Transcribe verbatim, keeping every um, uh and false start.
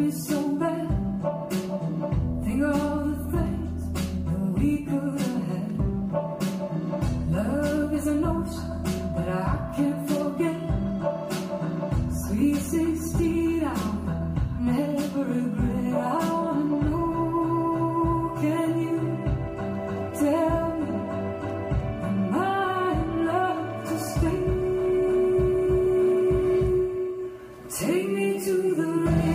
me so bad. Think of all the things that we could have had. Love is an ocean that I can't forget. Sweet sixteen, I'll never regret. I wanna know, can you tell me, am I in love to stay? Take me to the rain.